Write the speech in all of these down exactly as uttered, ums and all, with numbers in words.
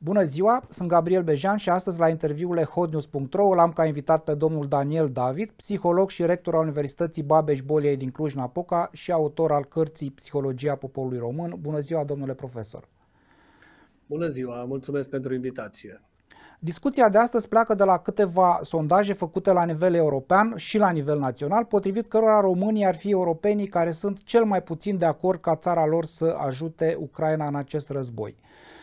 Bună ziua, sunt Gabriel Bejan și astăzi la interviurile hotnews punct ro l-am ca invitat pe domnul Daniel David, psiholog și rector al Universității Babeș-Bolyai din Cluj-Napoca și autor al cărții Psihologia poporului român. Bună ziua, domnule profesor! Bună ziua, mulțumesc pentru invitație! Discuția de astăzi pleacă de la câteva sondaje făcute la nivel european și la nivel național, potrivit cărora românii ar fi europenii care sunt cel mai puțin de acord ca țara lor să ajute Ucraina în acest război.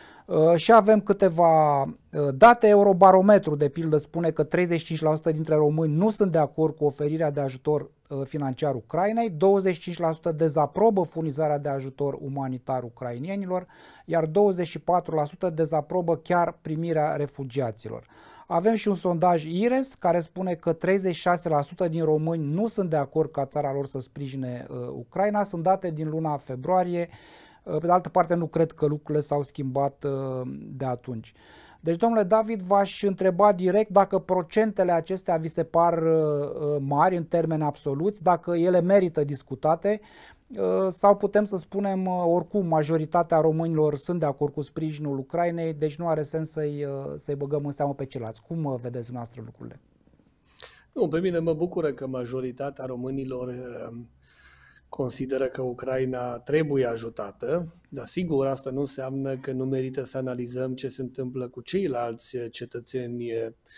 Și avem câteva date. Eurobarometru, de pildă, spune că treizeci și cinci la sută dintre români nu sunt de acord cu oferirea de ajutor financiar Ucrainei, douăzeci și cinci la sută dezaprobă furnizarea de ajutor umanitar ucrainienilor, iar douăzeci și patru la sută dezaprobă chiar primirea refugiaților. Avem și un sondaj IRES care spune că treizeci și șase la sută din români nu sunt de acord ca țara lor să sprijine uh, Ucraina. Sunt date din luna februarie. Pe de altă parte, nu cred că lucrurile s-au schimbat de atunci. Deci, domnule David, v-aș întreba direct dacă procentele acestea vi se par mari în termeni absoluți, dacă ele merită discutate sau putem să spunem oricum majoritatea românilor sunt de acord cu sprijinul Ucrainei, deci nu are sens să-i, să-i băgăm în seamă pe ceilalți. Cum vedeți dumneavoastră lucrurile? Nu, pe mine mă bucură că majoritatea românilor consideră că Ucraina trebuie ajutată, dar sigur asta nu înseamnă că nu merită să analizăm ce se întâmplă cu ceilalți cetățeni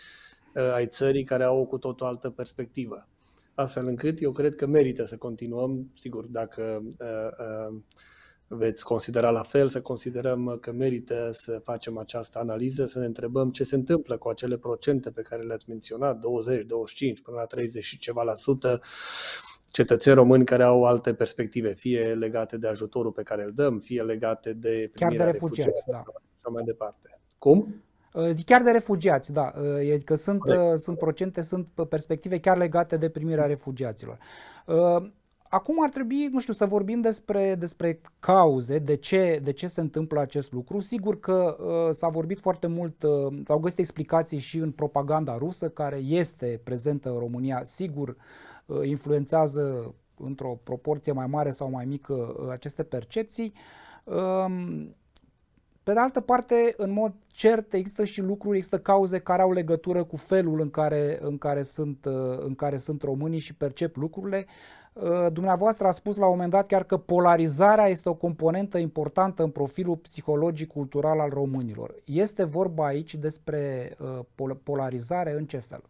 ai țării care au o cu tot o altă perspectivă. Astfel încât eu cred că merită să continuăm, sigur, dacă uh, uh, veți considera la fel, să considerăm că merită să facem această analiză, să ne întrebăm ce se întâmplă cu acele procente pe care le-ați menționat, douăzeci, douăzeci și cinci până la treizeci și ceva la sută, cetățeni români care au alte perspective, fie legate de ajutorul pe care îl dăm, fie legate de chiar de refugiați, da. Și mai departe. Cum? Zic chiar de refugiați, da. Că sunt, sunt procente, sunt perspective chiar legate de primirea refugiaților. Acum ar trebui, nu știu, să vorbim despre, despre cauze, de ce, de ce se întâmplă acest lucru. Sigur că uh, s-a vorbit foarte mult, uh, s-au găsit explicații și în propaganda rusă, care este prezentă în România, sigur uh, influențează într-o proporție mai mare sau mai mică uh, aceste percepții. Uh, Pe de altă parte, în mod cert, există și lucruri, există cauze care au legătură cu felul în care, în care, sunt, în care sunt românii și percep lucrurile. Dumneavoastră a spus la un moment dat chiar că polarizarea este o componentă importantă în profilul psihologic-cultural al românilor. Este vorba aici despre polarizare în ce fel?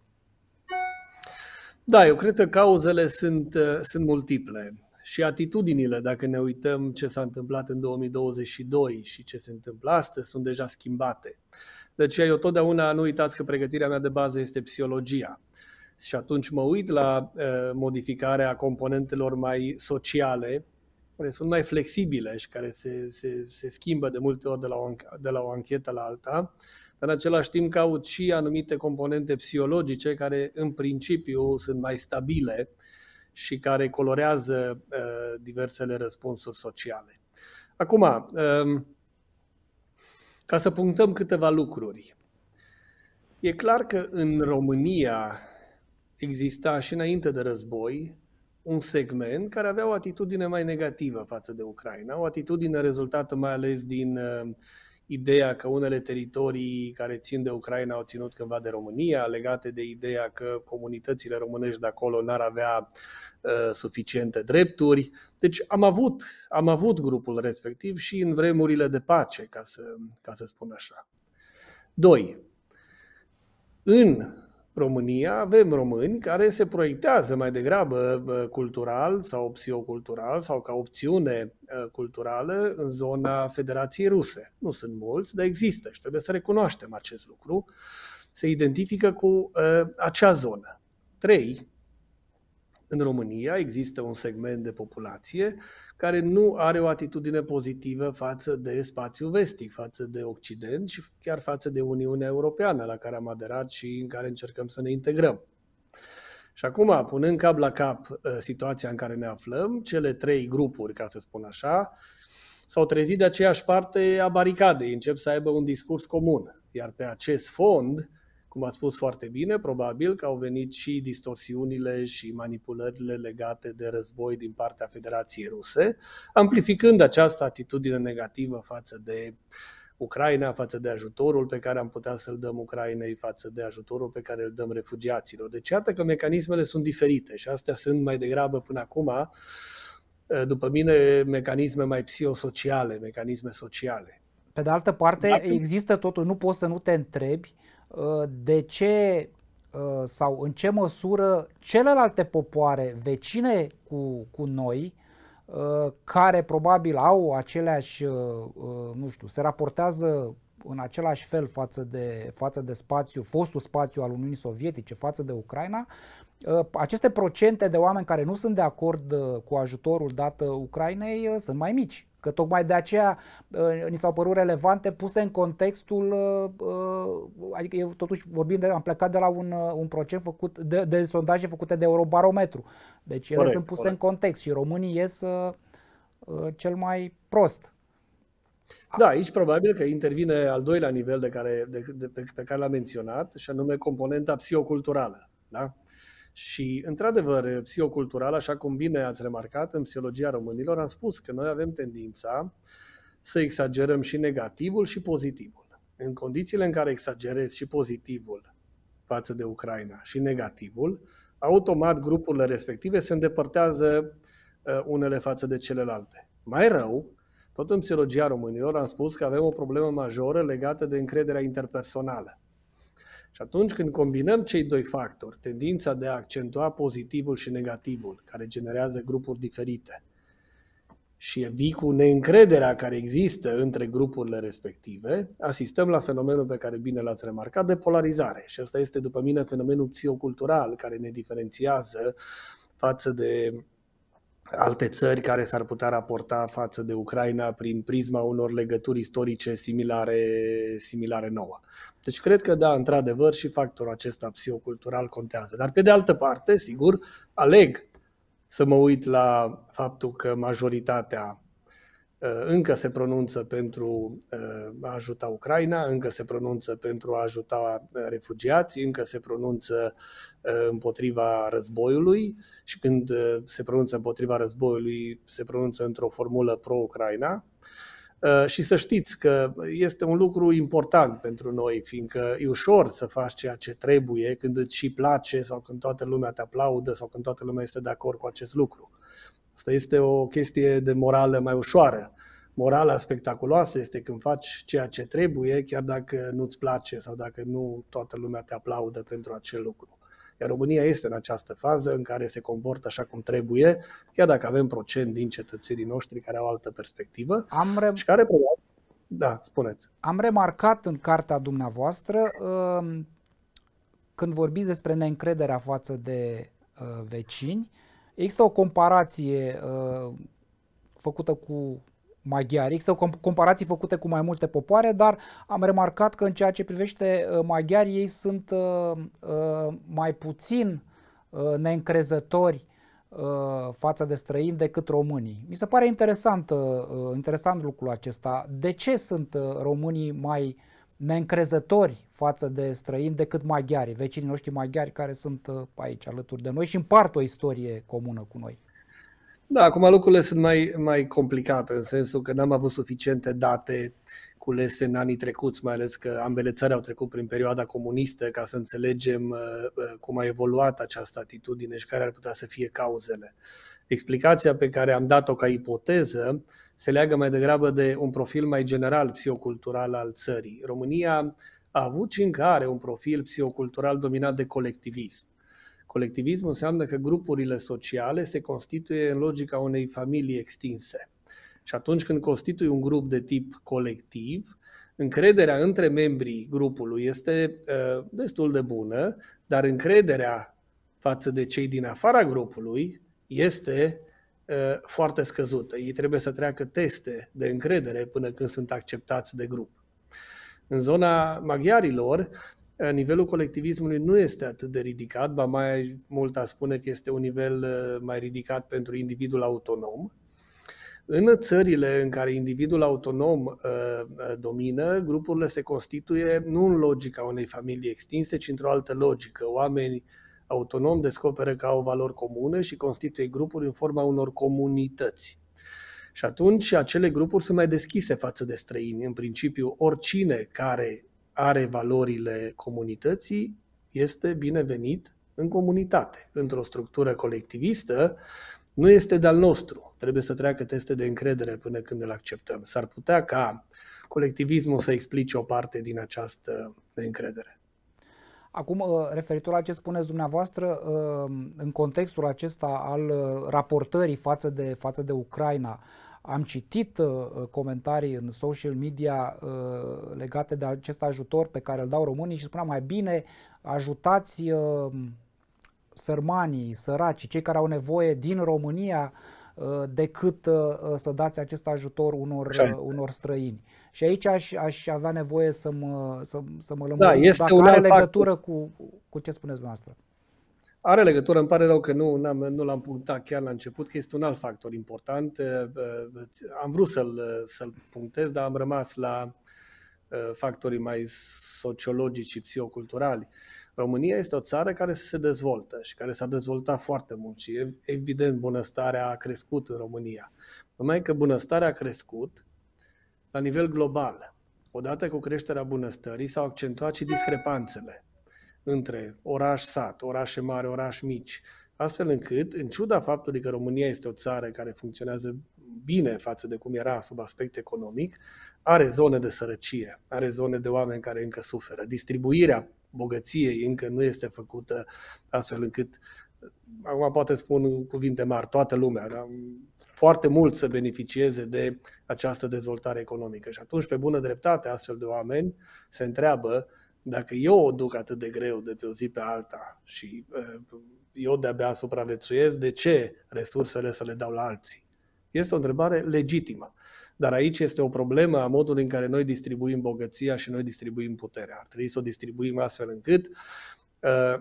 Da, eu cred că cauzele sunt, sunt multiple. Și atitudinile, dacă ne uităm ce s-a întâmplat în două mii douăzeci și doi și ce se întâmplă astăzi, sunt deja schimbate. Deci eu totdeauna, nu uitați că pregătirea mea de bază este psihologia. Și atunci mă uit la uh, modificarea componentelor mai sociale, care sunt mai flexibile și care se, se, se schimbă de multe ori de la, o, de la o anchetă la alta. În același timp caut și anumite componente psihologice care în principiu sunt mai stabile și care colorează uh, diversele răspunsuri sociale. Acum, uh, ca să punctăm câteva lucruri. E clar că în România exista și înainte de război un segment care avea o atitudine mai negativă față de Ucraina, o atitudine rezultată mai ales din uh, ideea că unele teritorii care țin de Ucraina au ținut cândva de România, legate de ideea că comunitățile românești de acolo n-ar avea uh, suficiente drepturi. Deci am avut, am avut grupul respectiv și în vremurile de pace, ca să, ca să spun așa. Doi. În România avem români care se proiectează mai degrabă cultural sau psihocultural sau ca opțiune culturală în zona Federației Ruse. Nu sunt mulți, dar există și trebuie să recunoaștem acest lucru. Se identifică cu uh, acea zonă. Trei. În România există un segment de populație care nu are o atitudine pozitivă față de spațiul vestic, față de Occident și chiar față de Uniunea Europeană, la care am aderat și în care încercăm să ne integrăm. Și acum, punând cap la cap situația în care ne aflăm, cele trei grupuri, ca să spun așa, s-au trezit de aceeași parte a baricadei, încep să aibă un discurs comun. Iar pe acest fond, cum ați spus foarte bine, probabil că au venit și distorsiunile și manipulările legate de război din partea Federației Ruse, amplificând această atitudine negativă față de Ucraina, față de ajutorul pe care am putea să-l dăm Ucrainei, față de ajutorul pe care îl dăm refugiaților. Deci iată că mecanismele sunt diferite și astea sunt mai degrabă până acum, după mine, mecanisme mai psihosociale, mecanisme sociale. Pe de altă parte, Dacă... există totul, nu poți să nu te întrebi de ce sau în ce măsură celelalte popoare vecine cu, cu noi, care probabil au aceleași, nu știu, se raportează în același fel față de, față de spațiu, fostul spațiu al Uniunii Sovietice, față de Ucraina, aceste procente de oameni care nu sunt de acord cu ajutorul dat Ucrainei sunt mai mici. Că tocmai de aceea ni s-au părut relevante, puse în contextul, adică eu totuși vorbim de, am plecat de la un, un procent făcut, de, de sondaje făcute de Eurobarometru. Deci ele corect, sunt puse corect. în context și românii ies uh, cel mai prost. Da, aici probabil că intervine al doilea nivel de care, de, de, pe, pe care l-am menționat, și anume componenta psihoculturală. Da? Și, într-adevăr, psihocultural, așa cum bine ați remarcat, în psihologia românilor am spus că noi avem tendința să exagerăm și negativul și pozitivul. În condițiile în care exagerezi și pozitivul față de Ucraina și negativul, automat grupurile respective se îndepărtează unele față de celelalte. Mai rău, tot în psihologia românilor am spus că avem o problemă majoră legată de încrederea interpersonală. Și atunci când combinăm cei doi factori, tendința de a accentua pozitivul și negativul, care generează grupuri diferite, și vii cu neîncrederea care există între grupurile respective, asistăm la fenomenul pe care bine l-ați remarcat, de polarizare. Și asta este, după mine, fenomenul psihocultural care ne diferențiază față de alte țări care s-ar putea raporta față de Ucraina prin prisma unor legături istorice similare, similare nouă. Deci cred că da, într-adevăr, și factorul acesta psihocultural contează. Dar pe de altă parte, sigur, aleg să mă uit la faptul că majoritatea încă se pronunță pentru a ajuta Ucraina, încă se pronunță pentru a ajuta refugiații, încă se pronunță împotriva războiului și când se pronunță împotriva războiului se pronunță într-o formulă pro-Ucraina. Și să știți că este un lucru important pentru noi, fiindcă e ușor să faci ceea ce trebuie când îți și place sau când toată lumea te aplaudă sau când toată lumea este de acord cu acest lucru. Asta este o chestie de morală mai ușoară. Morala spectaculoasă este când faci ceea ce trebuie, chiar dacă nu-ți place sau dacă nu toată lumea te aplaudă pentru acel lucru. Iar România este în această fază în care se comportă așa cum trebuie, chiar dacă avem procent din cetățenii noștri care au altă perspectivă. Am re... și care probabil... Da, spuneți. Am remarcat în cartea dumneavoastră, când vorbiți despre neîncrederea față de vecini, există o comparație făcută cu maghiari, există o comparație făcute cu mai multe popoare, dar am remarcat că în ceea ce privește maghiarii, ei sunt mai puțin neîncrezători față de străini decât românii. Mi se pare interesant, interesant lucrul acesta. De ce sunt românii mai neîncrezători față de străini decât maghiarii, vecinii noștri maghiari care sunt aici alături de noi și împart o istorie comună cu noi? Da, acum lucrurile sunt mai, mai complicate, în sensul că n-am avut suficiente date culese în anii trecuți, mai ales că ambele țări au trecut prin perioada comunistă, ca să înțelegem cum a evoluat această atitudine și care ar putea să fie cauzele. Explicația pe care am dat-o ca ipoteză se leagă mai degrabă de un profil mai general psihocultural al țării. România a avut și încă are un profil psihocultural dominat de colectivism. Colectivismul înseamnă că grupurile sociale se constituie în logica unei familii extinse. Și atunci când constitui un grup de tip colectiv, încrederea între membrii grupului este uh, destul de bună, dar încrederea față de cei din afara grupului este uh, foarte scăzută. Ei trebuie să treacă teste de încredere până când sunt acceptați de grup. În zona maghiarilor, nivelul colectivismului nu este atât de ridicat, ba mai mult a spune că este un nivel mai ridicat pentru individul autonom. În țările în care individul autonom uh, domină, grupurile se constituie nu în logica unei familii extinse, ci într-o altă logică. Oamenii autonomi descoperă că au valori comune și constituie grupuri în forma unor comunități. Și atunci acele grupuri sunt mai deschise față de străini. În principiu, oricine care are valorile comunității este binevenit în comunitate. Într-o structură colectivistă nu este de-al nostru. Trebuie să treacă teste de încredere până când îl acceptăm. S-ar putea ca colectivismul să explice o parte din această neîncredere. Acum, referitor la ce spuneți dumneavoastră, în contextul acesta al raportării față de, față de Ucraina, am citit comentarii în social media legate de acest ajutor pe care îl dau românii și spuneam mai bine ajutați sărmanii, săracii, cei care au nevoie din România decât să dați acest ajutor unor, unor străini. Și aici aș, aș avea nevoie să mă, să, să mă lămuriți da, dacă are legătură cu, cu ce spuneți dumneavoastră. Are legătură, îmi pare rău că nu, nu l-am punctat chiar la început, că este un alt factor important. Am vrut să-l, să-l punctez, dar am rămas la factorii mai sociologici și psihoculturali. România este o țară care se dezvoltă și care s-a dezvoltat foarte mult și evident bunăstarea a crescut în România. Numai că bunăstarea a crescut la nivel global. Odată cu creșterea bunăstării s-au accentuat și discrepanțele între oraș-sat, orașe mari, orașe mici, astfel încât, în ciuda faptului că România este o țară care funcționează bine față de cum era sub aspect economic, are zone de sărăcie, are zone de oameni care încă suferă. Distribuirea bogăției încă nu este făcută astfel încât, acum poate spun cuvinte mari, toată lumea, dar foarte mult să beneficieze de această dezvoltare economică. Și atunci, pe bună dreptate, astfel de oameni se întreabă dacă eu o duc atât de greu de pe o zi pe alta și eu de-abia supraviețuiesc, de ce resursele să le dau la alții? Este o întrebare legitimă. Dar aici este o problemă a modului în care noi distribuim bogăția și noi distribuim puterea. Ar trebui să o distribuim astfel încât uh,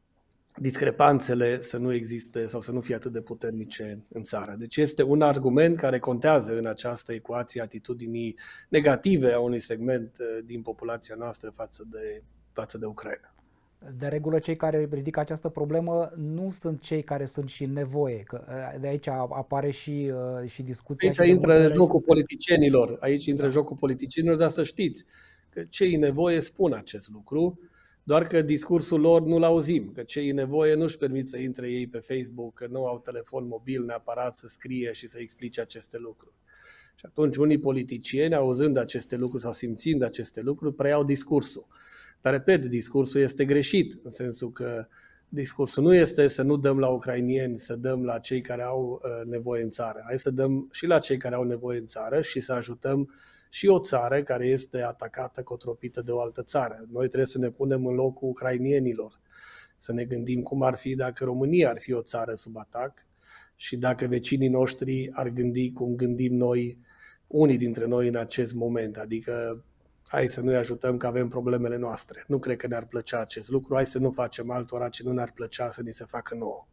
discrepanțele să nu existe sau să nu fie atât de puternice în țară. Deci este un argument care contează în această ecuație atitudinii negative a unui segment din populația noastră față de, față de Ucraina. De regulă, cei care ridică această problemă nu sunt cei care sunt și în nevoie, că de aici apare și, și discuția. Aici și intră jocul și... politicienilor, aici intră da. jocul politicienilor, dar să știți că cei în nevoie spun acest lucru, doar că discursul lor nu-l auzim, că cei în nevoie nu-și permit să intre ei pe Facebook, că nu au telefon mobil neapărat să scrie și să explice aceste lucruri. Și atunci unii politicieni, auzând aceste lucruri sau simțind aceste lucruri, preiau discursul. Dar, repet, discursul este greșit, în sensul că discursul nu este să nu dăm la ucrainieni, să dăm la cei care au nevoie în țară. Hai să dăm și la cei care au nevoie în țară și să ajutăm și o țară care este atacată, cotropită de o altă țară. Noi trebuie să ne punem în locul ucrainienilor, să ne gândim cum ar fi dacă România ar fi o țară sub atac și dacă vecinii noștri ar gândi cum gândim noi, unii dintre noi în acest moment, adică hai să nu-i ajutăm că avem problemele noastre. Nu cred că ne-ar plăcea acest lucru, hai să nu facem altora ce nu ne-ar plăcea să ni se facă nouă.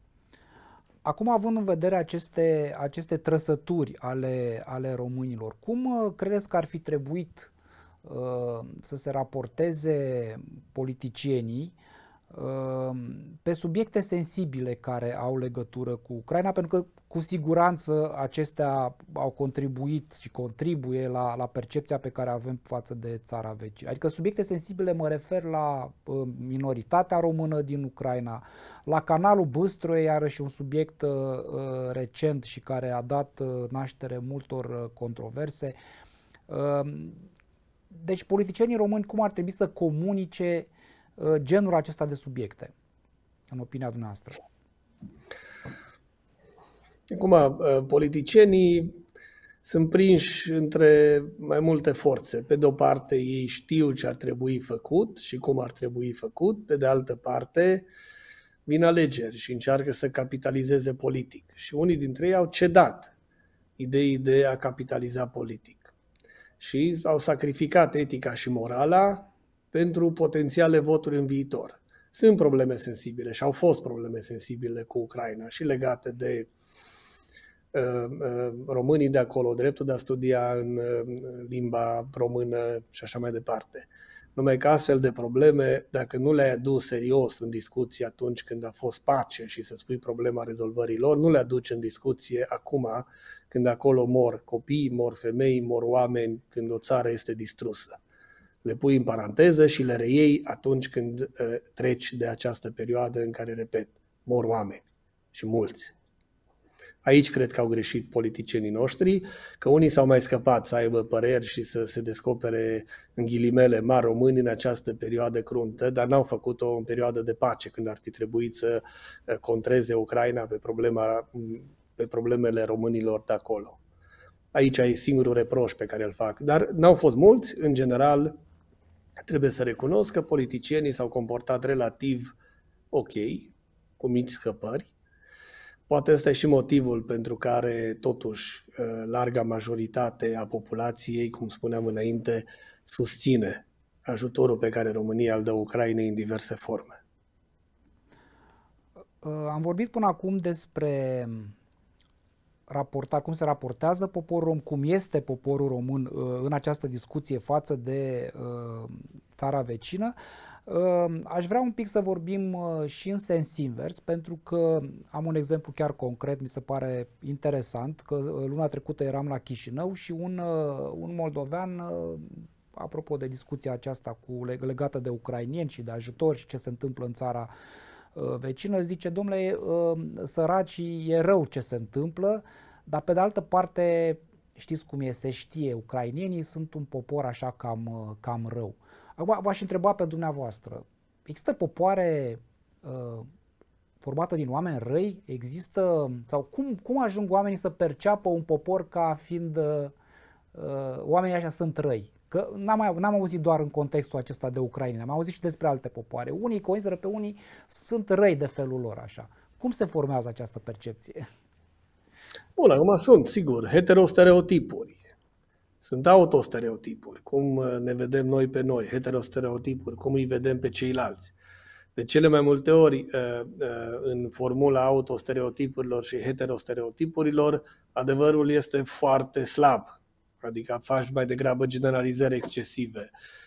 Acum, având în vedere aceste, aceste trăsături ale, ale românilor, cum credeți că ar fi trebuit uh, să se raporteze politicienii uh, pe subiecte sensibile care au legătură cu Ucraina? Pentru că cu siguranță acestea au contribuit și contribuie la, la percepția pe care avem față de țara vecină. Adică subiecte sensibile mă refer la uh, minoritatea română din Ucraina, la canalul Bâstroe, iarăși un subiect uh, recent și care a dat uh, naștere multor uh, controverse. Uh, deci politicienii români cum ar trebui să comunice uh, genul acesta de subiecte, în opinia dumneavoastră? Acum, politicienii sunt prinși între mai multe forțe. Pe de o parte, ei știu ce ar trebui făcut și cum ar trebui făcut. Pe de altă parte, vin alegeri și încearcă să capitalizeze politic. Și unii dintre ei au cedat ideii de a capitaliza politic. Și au sacrificat etica și morala pentru potențiale voturi în viitor. Sunt probleme sensibile și au fost probleme sensibile cu Ucraina și legate de românii de acolo, dreptul de a studia în limba română și așa mai departe. Numai că astfel de probleme, dacă nu le-ai adus serios în discuție atunci când a fost pace și să spui problema rezolvării lor, nu le aduci în discuție acum când acolo mor copii, mor femei, mor oameni, când o țară este distrusă. Le pui în paranteză și le reiei atunci când uh, treci de această perioadă în care, repet, mor oameni și mulți. Aici cred că au greșit politicienii noștri, că unii s-au mai scăpat să aibă păreri și să se descopere în ghilimele mari români în această perioadă cruntă, dar n-au făcut-o în perioadă de pace, când ar fi trebuit să contreze Ucraina pe, problema, pe problemele românilor de acolo. Aici e singurul reproș pe care îl fac, dar n-au fost mulți, în general trebuie să recunosc că politicienii s-au comportat relativ ok, cu mici scăpări. Poate ăsta e și motivul pentru care, totuși, larga majoritate a populației, cum spuneam înainte, susține ajutorul pe care România îl dă Ucrainei în diverse forme. Am vorbit până acum despre raporta, cum se raportează poporul român, cum este poporul român în această discuție față de țara vecină. Aș vrea un pic să vorbim și în sens invers, pentru că am un exemplu chiar concret, mi se pare interesant, că luna trecută eram la Chișinău și un, un moldovean, apropo de discuția aceasta cu, legată de ucrainieni și de ajutor și ce se întâmplă în țara vecină, zice, domnule, săracii, e rău ce se întâmplă, dar pe de altă parte, știți cum e, se știe, ucrainienii sunt un popor așa cam, cam rău. Acum v-aș întreba pe dumneavoastră, există popoare uh, formată din oameni răi? Există, sau cum, cum ajung oamenii să perceapă un popor ca fiind, uh, oamenii ăștia sunt răi? Că n-am, mai, n-am auzit doar în contextul acesta de Ucraina, am auzit și despre alte popoare. Unii consideră pe unii sunt răi de felul lor așa. Cum se formează această percepție? Bun, acum sunt, sigur, heterostereotipuri. Sunt autostereotipuri, cum ne vedem noi pe noi, heterostereotipuri, cum îi vedem pe ceilalți. De cele mai multe ori, în formula autostereotipurilor și heterostereotipurilor, adevărul este foarte slab, adică faci mai degrabă generalizări excesive.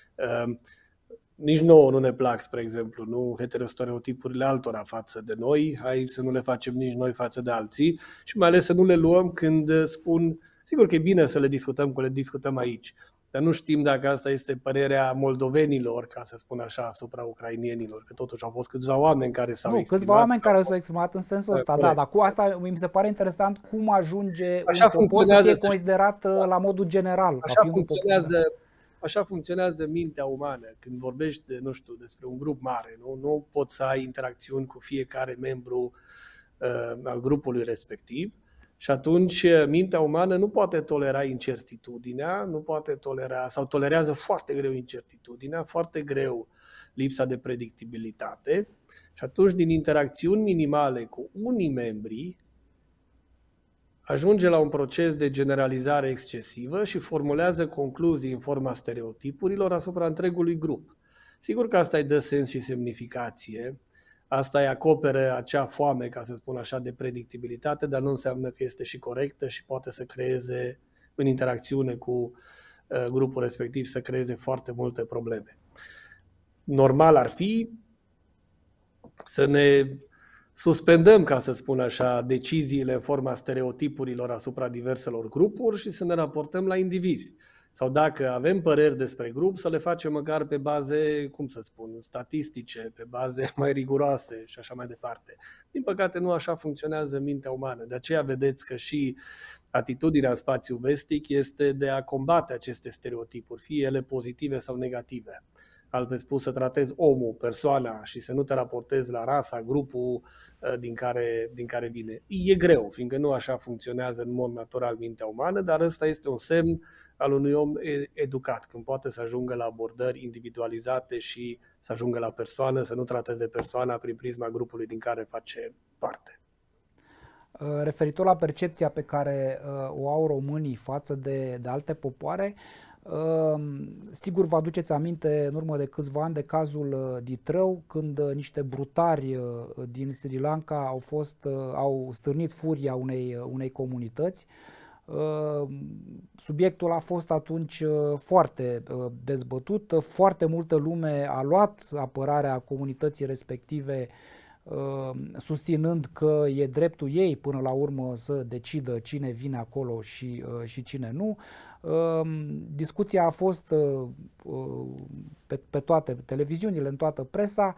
Nici nouă nu ne plac, spre exemplu, nu heterostereotipurile altora față de noi, hai să nu le facem nici noi față de alții și mai ales să nu le luăm când spun. Sigur că e bine să le discutăm cum le discutăm aici, dar nu știm dacă asta este părerea moldovenilor, ca să spun așa, asupra ucrainienilor, că totuși au fost câțiva oameni care s-au nu, exprimat. câțiva oameni care s-au exprimat în sensul ăsta, da, dar cu asta mi se pare interesant cum ajunge așa un popor să fie considerat la modul general. Așa funcționează, așa funcționează mintea umană. Când vorbești, de, nu știu, despre un grup mare, nu, nu poți să ai interacțiuni cu fiecare membru uh, al grupului respectiv. Și atunci mintea umană nu poate tolera incertitudinea, nu poate tolera sau tolerează foarte greu incertitudinea, foarte greu lipsa de predictibilitate. Și atunci, din interacțiuni minimale cu unii membri, ajunge la un proces de generalizare excesivă și formulează concluzii în forma stereotipurilor asupra întregului grup. Sigur că asta îi dă sens și semnificație. Asta îi acoperă acea foame, ca să spun așa, de predictibilitate, dar nu înseamnă că este și corectă și poate să creeze, în interacțiune cu grupul respectiv, să creeze foarte multe probleme. Normal ar fi să ne suspendăm, ca să spun așa, deciziile în forma stereotipurilor asupra diverselor grupuri și să ne raportăm la indivizi. Sau dacă avem păreri despre grup, să le facem măcar pe baze, cum să spun, statistice, pe baze mai riguroase și așa mai departe. Din păcate nu așa funcționează mintea umană. De aceea vedeți că și atitudinea în spațiul vestic este de a combate aceste stereotipuri, fie ele pozitive sau negative. Altfel spus, să tratezi omul, persoana și să nu te raportezi la rasa, grupul din care, din care vine. E greu, fiindcă nu așa funcționează în mod natural mintea umană, dar ăsta este un semn al unui om educat, când poate să ajungă la abordări individualizate și să ajungă la persoană, să nu trateze persoana prin prisma grupului din care face parte. Referitor la percepția pe care o au românii față de, de alte popoare, sigur vă aduceți aminte în urmă de câțiva ani de cazul Ditrău, când niște brutari din Sri Lanka au, fost, au stârnit furia unei, unei comunități. Subiectul a fost atunci foarte dezbătut, foarte multă lume a luat apărarea comunității respective, susținând că e dreptul ei până la urmă să decidă cine vine acolo și, și cine nu. Discuția a fost pe, pe toate televiziunile, în toată presa,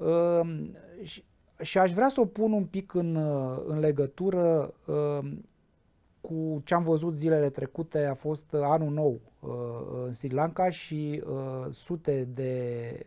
și, și aș vrea să o pun un pic în, în legătură cu ce am văzut zilele trecute. A fost anul nou în Sri Lanka și sute de,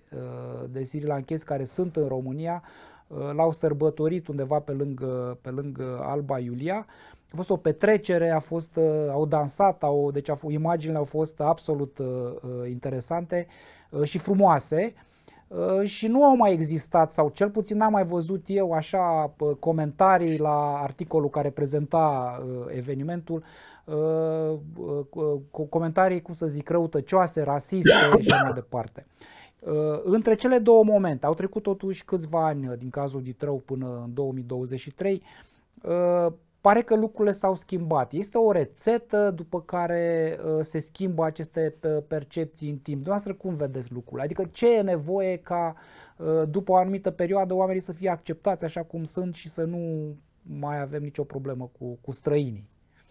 de sri lankezi care sunt în România l-au sărbătorit undeva pe lângă, pe lângă Alba Iulia. A fost o petrecere, a fost, au dansat, au, deci au, imaginile au fost absolut uh, interesante uh, și frumoase uh, și nu au mai existat, sau cel puțin n-am mai văzut eu așa uh, comentarii la articolul care prezenta uh, evenimentul, uh, uh, comentarii, cum să zic, răutăcioase, rasiste și mai departe. Uh, între cele două momente, au trecut totuși câțiva ani din cazul Ditrău până în două mii douăzeci și trei, uh, pare că lucrurile s-au schimbat. Este o rețetă după care uh, se schimbă aceste percepții în timp. Dumneavoastră cum vedeți lucrurile? Adică ce e nevoie ca uh, după o anumită perioadă oamenii să fie acceptați așa cum sunt și să nu mai avem nicio problemă cu, cu străinii?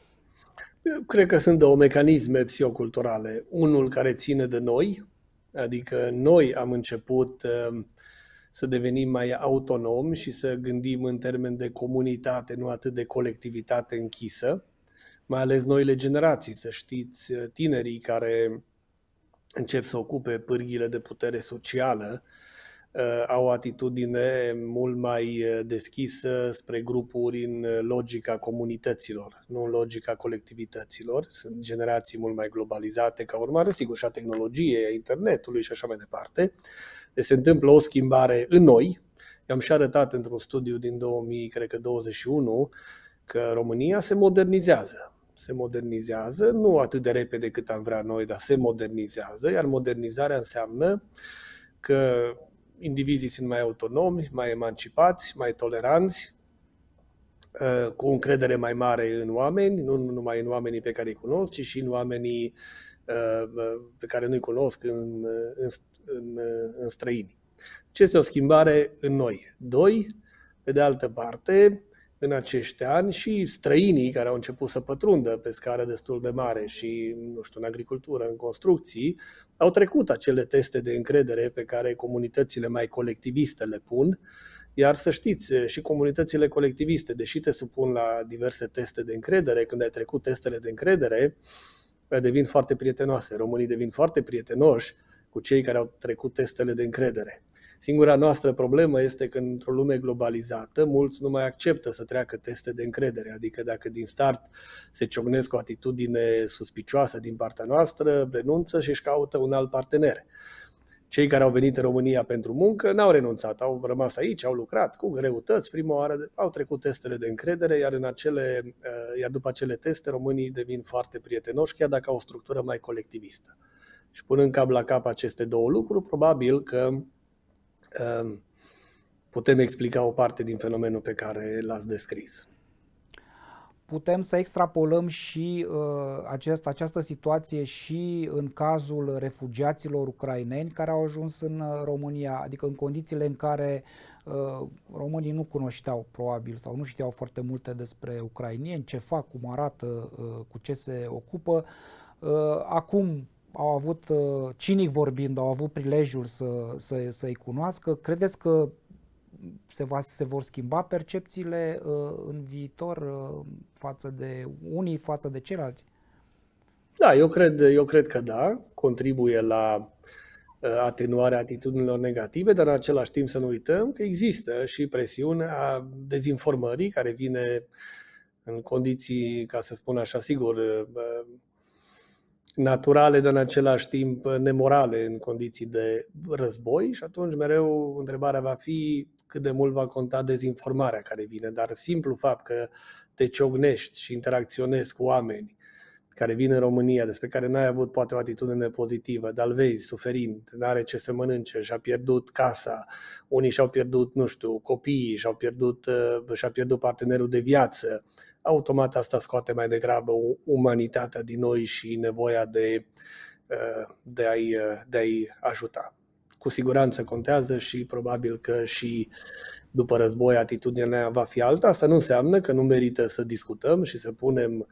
Eu cred că sunt două mecanisme psihoculturale. Unul care ține de noi, adică noi am început uh, să devenim mai autonomi și să gândim în termeni de comunitate, nu atât de colectivitate închisă, mai ales noile generații, să știți, tinerii care încep să ocupe pârghile de putere socială, au o atitudine mult mai deschisă spre grupuri în logica comunităților, nu în logica colectivităților. Sunt generații mult mai globalizate, ca urmare, sigur, și a tehnologiei, a internetului și așa mai departe. Deci se întâmplă o schimbare în noi. I-am și arătat într-un studiu din două mii douăzeci și unu că România se modernizează. Se modernizează, nu atât de repede cât am vrea noi, dar se modernizează, iar modernizarea înseamnă că indivizii sunt mai autonomi, mai emancipați, mai toleranți, cu o încredere mai mare în oameni, nu numai în oamenii pe care îi cunosc, ci și în oamenii pe care nu-i cunosc, în, în, în, în străini. Ce este o schimbare în noi? Doi, pe de altă parte, în acești ani și străinii care au început să pătrundă pe scară destul de mare și, nu știu, în agricultură, în construcții, au trecut acele teste de încredere pe care comunitățile mai colectiviste le pun, iar să știți, și comunitățile colectiviste, deși te supun la diverse teste de încredere, când ai trecut testele de încredere, devin foarte prietenoase. Românii devin foarte prietenoși cu cei care au trecut testele de încredere. Singura noastră problemă este că într-o lume globalizată, mulți nu mai acceptă să treacă teste de încredere, adică dacă din start se ciocnesc cu o atitudine suspicioasă din partea noastră, renunță și își caută un alt partener. Cei care au venit în România pentru muncă n-au renunțat, au rămas aici, au lucrat cu greutăți, prima oară au trecut testele de încredere, iar, în acele, iar după acele teste românii devin foarte prietenoși, chiar dacă au o structură mai colectivistă. Și punând cap la cap aceste două lucruri, probabil că putem explica o parte din fenomenul pe care l-ați descris. Putem să extrapolăm și uh, acest, această situație și în cazul refugiaților ucraineni care au ajuns în România, adică în condițiile în care uh, românii nu cunoșteau probabil sau nu știau foarte multe despre ucrainieni, ce fac, cum arată, uh, cu ce se ocupă. Uh, acum au avut, uh, cinic vorbind, au avut prilejul să, să, să-i cunoască. Credeți că se, va, se vor schimba percepțiile uh, în viitor uh, față de unii, față de ceilalți? Da, eu cred, eu cred că da, contribuie la uh, atenuarea atitudinilor negative, dar în același timp să nu uităm că există și presiunea dezinformării care vine în condiții, ca să spun așa, sigur, uh, naturale, dar în același timp nemorale în condiții de război și atunci mereu întrebarea va fi cât de mult va conta dezinformarea care vine, dar simplu fapt că te ciognești și interacționezi cu oameni care vin în România, despre care n-ai avut poate o atitudine pozitivă, dar îl vezi suferind, n-are ce să mănânce, și-a pierdut casa, unii și-au pierdut, nu știu, copiii, și-au pierdut, și-a pierdut partenerul de viață, automat asta scoate mai degrabă umanitatea din noi și nevoia de, de, a-i, de a-i ajuta. Cu siguranță contează și probabil că și după război atitudinea va fi alta. Asta nu înseamnă că nu merită să discutăm și să punem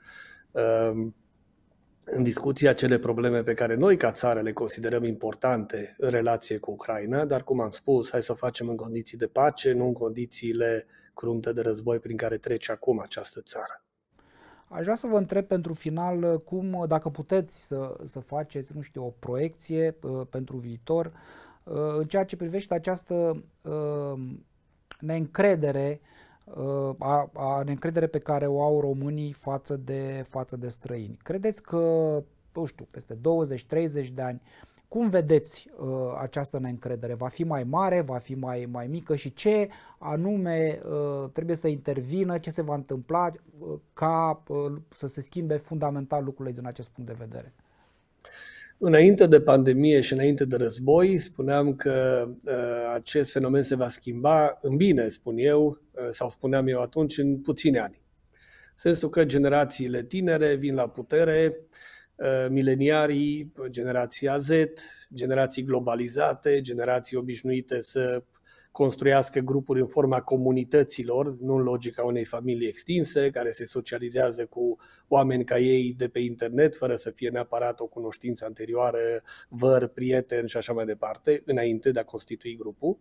în discuție acele probleme pe care noi ca țară le considerăm importante în relație cu Ucraina, dar cum am spus, hai să o facem în condiții de pace, nu în condițiile crunte de război prin care trece acum această țară. Aș vrea să vă întreb pentru final cum, dacă puteți să, să faceți, nu știu, o proiecție uh, pentru viitor uh, în ceea ce privește această uh, neîncredere A, a neîncredere pe care o au românii față de, față de străini. Credeți că, nu știu, peste douăzeci treizeci de ani, cum vedeți uh, această neîncredere? Va fi mai mare, va fi mai, mai mică și ce anume uh, trebuie să intervină, ce se va întâmpla uh, ca uh, să se schimbe fundamental lucrurile din acest punct de vedere? Înainte de pandemie și înainte de război, spuneam că uh, acest fenomen se va schimba în bine, spun eu, uh, sau spuneam eu atunci, în puțini ani. În sensul că generațiile tinere vin la putere, uh, mileniarii, generația Z, generații globalizate, generații obișnuite să construiască grupuri în forma comunităților, nu în logica unei familii extinse, care se socializează cu oameni ca ei de pe internet, fără să fie neapărat o cunoștință anterioară, văr, prieten și așa mai departe, înainte de a constitui grupul.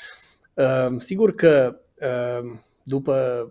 Sigur că după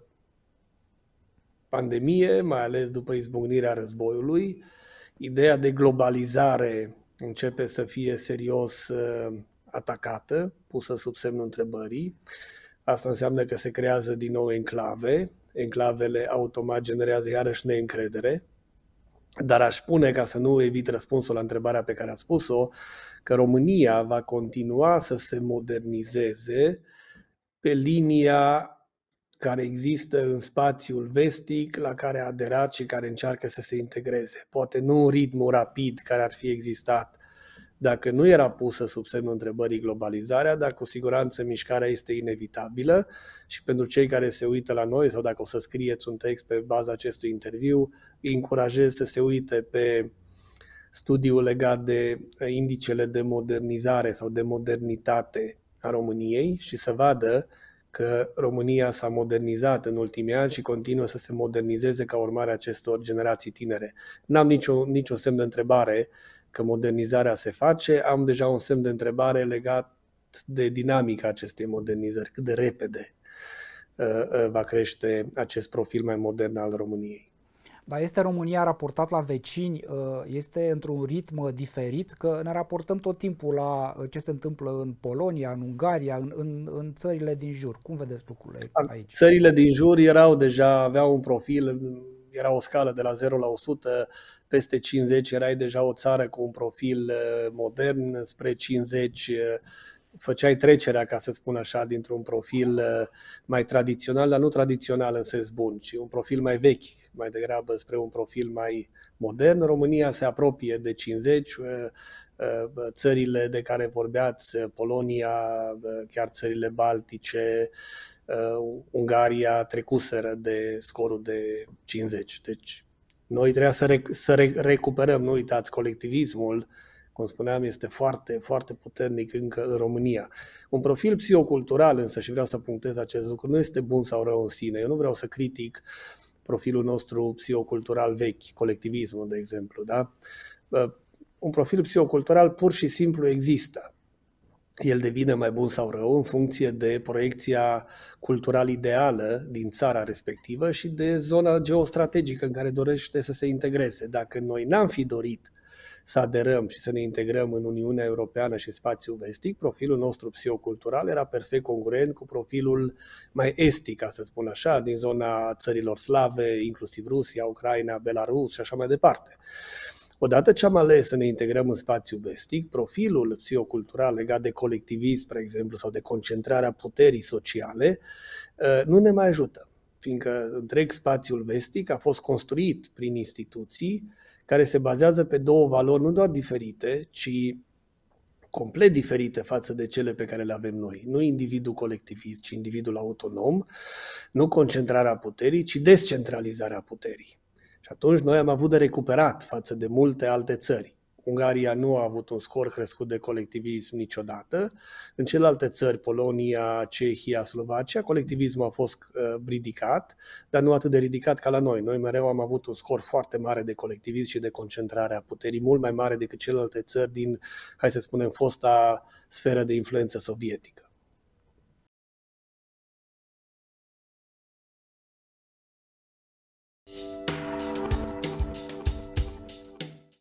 pandemie, mai ales după izbucnirea războiului, ideea de globalizare începe să fie serios atacată, pusă sub semnul întrebării. Asta înseamnă că se creează din nou enclave. Enclavele automat generează iarăși neîncredere. Dar aș spune, ca să nu evit răspunsul la întrebarea pe care ați spus-o, că România va continua să se modernizeze pe linia care există în spațiul vestic, la care a aderat și care încearcă să se integreze. Poate nu în ritmul rapid care ar fi existat dacă nu era pusă sub semnul întrebării globalizarea, dar cu siguranță mișcarea este inevitabilă și pentru cei care se uită la noi sau dacă o să scrieți un text pe baza acestui interviu, îi încurajez să se uite pe studiul legat de indicele de modernizare sau de modernitate a României și să vadă că România s-a modernizat în ultimii ani și continuă să se modernizeze ca urmare a acestor generații tinere. N-am nicio, nicio semn de întrebare că modernizarea se face, am deja un semn de întrebare legat de dinamica acestei modernizări, cât de repede va crește acest profil mai modern al României. Dar este România raportat la vecini, este într-un ritm diferit, că ne raportăm tot timpul la ce se întâmplă în Polonia, în Ungaria, în, în, în țările din jur. Cum vedeți lucrurile aici? Țările din jur erau deja, aveau un profil, era o scală de la zero la o sută, peste cincizeci erai deja o țară cu un profil modern, spre cincizeci făceai trecerea, ca să spun așa, dintr-un profil mai tradițional, dar nu tradițional în sens bun, ci un profil mai vechi, mai degrabă spre un profil mai modern. România se apropie de cincizeci, țările de care vorbeați, Polonia, chiar țările baltice, Ungaria, trecuseră de scorul de cincizeci. Deci noi trebuie să, rec- să re- recuperăm, nu uitați, colectivismul, cum spuneam, este foarte, foarte puternic încă în România. Un profil psihocultural însă, și vreau să punctez acest lucru, nu este bun sau rău în sine. Eu nu vreau să critic profilul nostru psihocultural vechi, colectivismul, de exemplu. Da? Un profil psihocultural pur și simplu există. El devine mai bun sau rău în funcție de proiecția cultural ideală din țara respectivă și de zona geostrategică în care dorește să se integreze. Dacă noi n-am fi dorit să aderăm și să ne integrăm în Uniunea Europeană și spațiul vestic, profilul nostru psihocultural era perfect congruent cu profilul mai estic, ca să spun așa, din zona țărilor slave, inclusiv Rusia, Ucraina, Belarus și așa mai departe. Odată ce am ales să ne integrăm în spațiul vestic, profilul psihocultural legat de colectivism, spre exemplu, sau de concentrarea puterii sociale, nu ne mai ajută, fiindcă întreg spațiul vestic a fost construit prin instituții care se bazează pe două valori nu doar diferite, ci complet diferite față de cele pe care le avem noi. Nu individul colectivist, ci individul autonom, nu concentrarea puterii, ci descentralizarea puterii. Și atunci noi am avut de recuperat față de multe alte țări. Ungaria nu a avut un scor crescut de colectivism niciodată. În celelalte țări, Polonia, Cehia, Slovacia, colectivismul a fost uh, ridicat, dar nu atât de ridicat ca la noi. Noi mereu am avut un scor foarte mare de colectivism și de concentrare a puterii, mult mai mare decât celelalte țări din, hai să spunem, fosta sferă de influență sovietică.